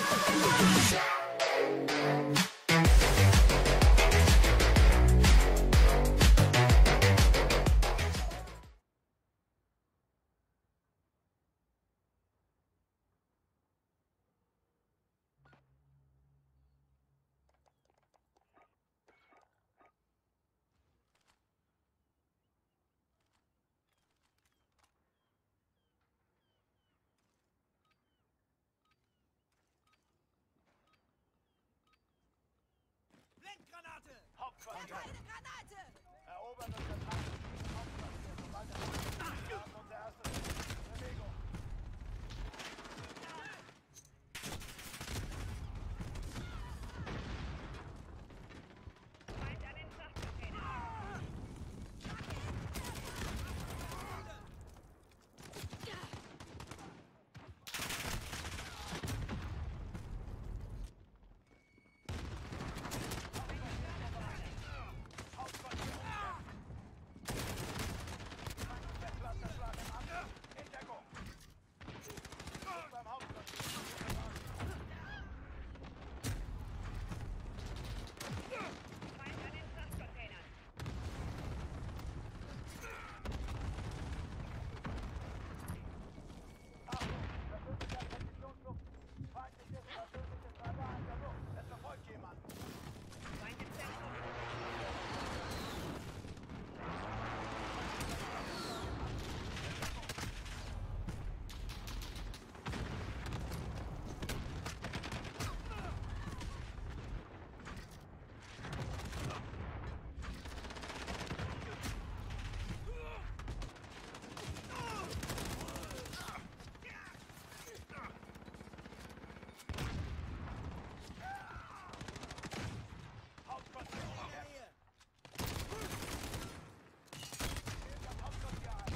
Blendgranate! Hauptquartier! Eine Granate! Erobern und verteidigen dieses Hauptquartier, sobald er ist unser erstes Ziel. Bewegung! Feind an den Frachtcontainer. Hauptquartier umkämpft! Der Clusterschlag im Angriff! In Deckung! Schluss beim Hauptquartier! Feind an den Frachtcontainern. Achtung! Verbündeter Präzisionsluft! Feindliches persönliches Radar in der Luft! Es verfolgt jemand! Feind im Zentrum. Hauptquartier umkämpft! Wählt das Hauptquartier ein!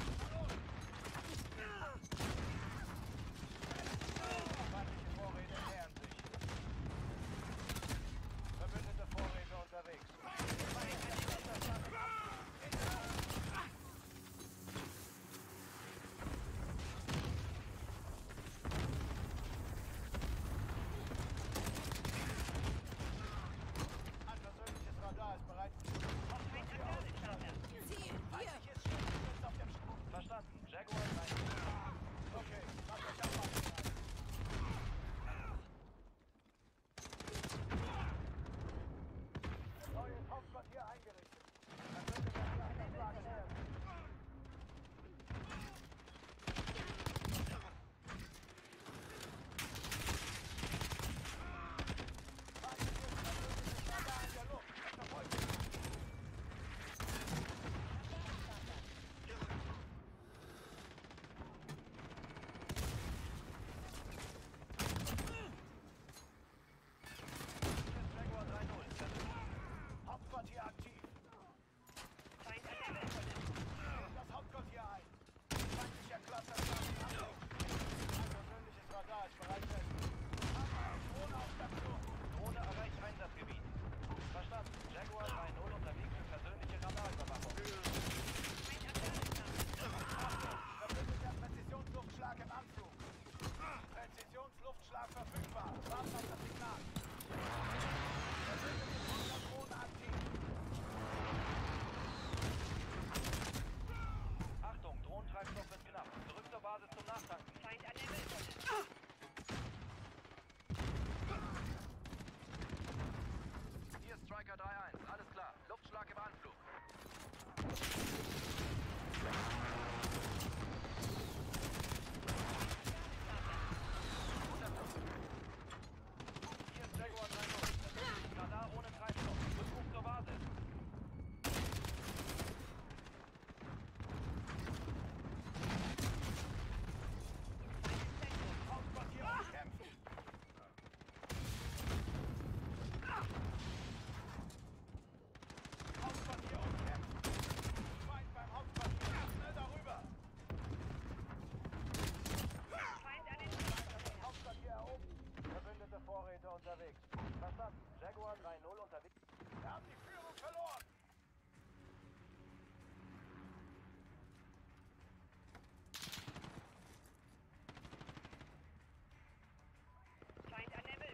Feindliche Vorräte nähern sich. Verbündete Vorräte unterwegs. Ein persönliches Radar ist bereit. Feind am Gabelstapler. Ziel, hier! Feindliches Schiff ist auf dem Sprung. Verstanden. Jaguar 3. Okay, macht euch auf. Neues Hauptquartier eingerichtet. Verbündeter Clusterschlag nähert sich. Feindliches persönliches Radar in der Luft. Es verfolgt jemand. Jaguar 3-0. Hauptquartier aktiv. Feind an der Wildwunde. Das Hauptquartier ein. Feindlicher Clusterschlag im Angriff. Ein persönliches Radar ist bereit fest. Drohne auf Station. Drohne erreicht Einsatzgebiet. Verstanden. Jaguar 3-0 unterwegs für persönliche Radarüberwachung. Feind am Gabelstapler. Verbündeter Präzisionsluftschlag im Anflug. Präzisionsluftschlag verfügbar. Warten auf das Signal. Verbündete Drohne aktiv. Achtung, Drohnentreibstoff wird knapp. Zurück zur Basis zum Nachtanken. Feind an der Wildwunde. Hier ist Striker 3-1. Alles klar. Luftschlag im Anflug. Hier ist Jaguar 3-0. Radar ohne Treibstoff. Rückruf zur Basis. Hauptquartier umkämpft. Hauptquartier umkämpft. Feind beim Hauptquartier. Schnell darüber. Feind an den Frachtcontainern. Hauptquartier erobert. Verbündete Vorräte unterwegs. Verstanden. Jaguar 3-0 unterwegs. Wir haben die Führung verloren. Feind an der Wildwunde.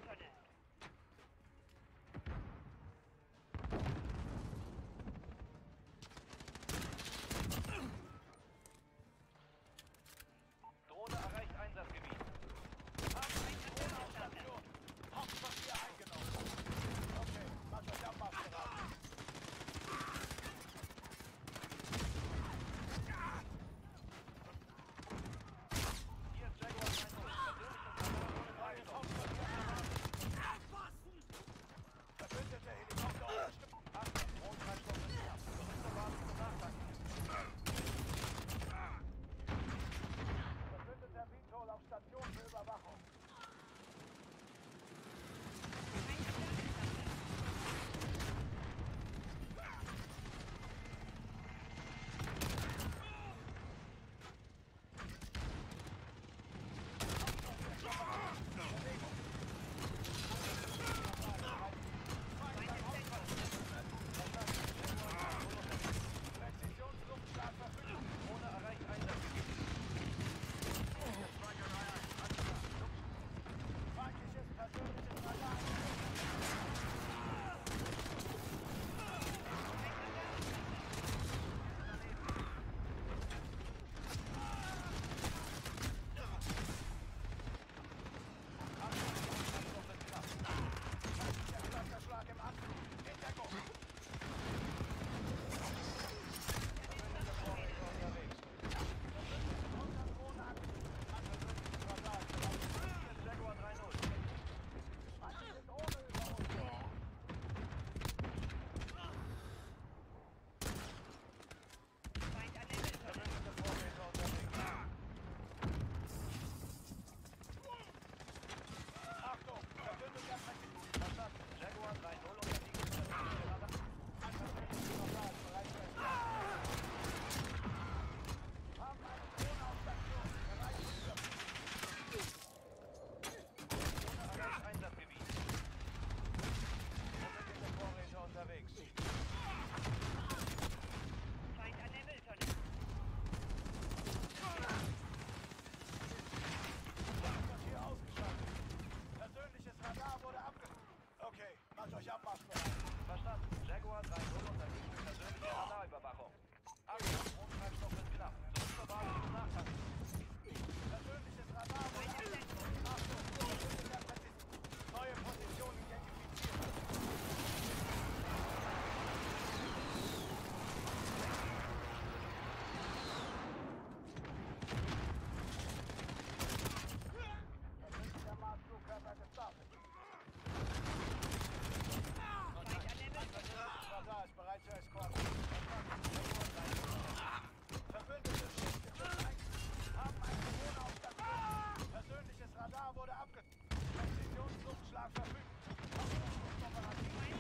zur Eskorte. Verbündete Schüsse haben einen Bewohner auf Station. Persönliches Radar wurde abge... Präzisionsluftschlag verfügt. Operativ.